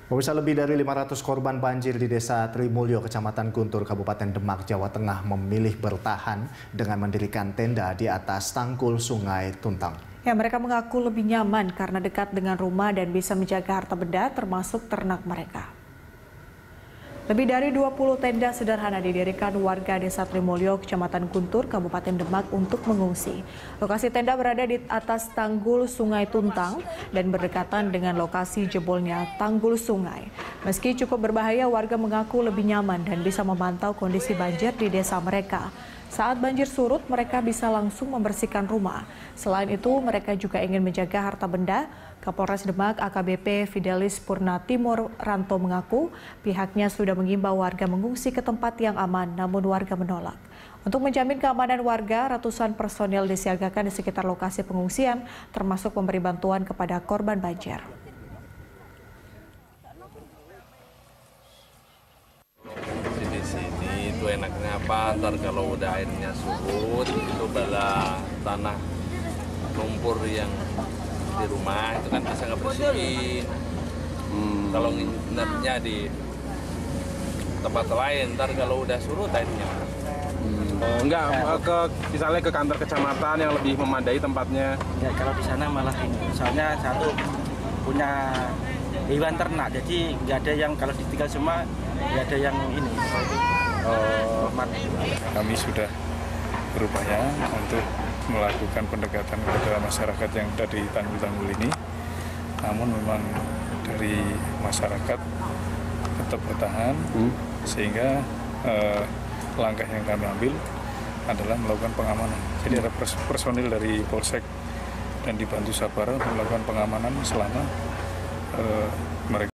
Pemirsa, lebih dari 500 korban banjir di Desa Trimulyo, Kecamatan Guntur, Kabupaten Demak, Jawa Tengah memilih bertahan dengan mendirikan tenda di atas tanggul Sungai Tuntang. Ya, mereka mengaku lebih nyaman karena dekat dengan rumah dan bisa menjaga harta benda termasuk ternak mereka. Lebih dari 20 tenda sederhana didirikan warga Desa Trimulyo, Kecamatan Guntur, Kabupaten Demak untuk mengungsi. Lokasi tenda berada di atas tanggul Sungai Tuntang dan berdekatan dengan lokasi jebolnya tanggul sungai. Meski cukup berbahaya, warga mengaku lebih nyaman dan bisa memantau kondisi banjir di desa mereka. Saat banjir surut, mereka bisa langsung membersihkan rumah. Selain itu, mereka juga ingin menjaga harta benda. Kapolres Demak AKBP Fidelis Purna Timur Ranto mengaku pihaknya sudah mengimbau warga mengungsi ke tempat yang aman, namun warga menolak. Untuk menjamin keamanan warga, ratusan personel disiagakan di sekitar lokasi pengungsian, termasuk memberi bantuan kepada korban banjir. Di sini itu enaknya apa? Ntar kalau udah airnya surut, itu bala tanah lumpur yang di rumah itu kan bisa nggak bersihin. Kalau nginepnya di tempat lain, ntar kalau udah surut airnya. Enggak, misalnya ke kantor kecamatan yang lebih memadai tempatnya. Ya, kalau di sana malah ini, soalnya satu punya hewan ternak, jadi nggak ada yang kalau ditinggal semua, nggak ada yang ini. Kami sudah berupaya untuk melakukan pendekatan kepada masyarakat yang ada di tanggul-tanggul ini. Namun memang dari masyarakat tetap bertahan, sehingga langkah yang kami ambil adalah melakukan pengamanan. Jadi ada personil dari Polsek dan dibantu Sabara untuk melakukan pengamanan selama mereka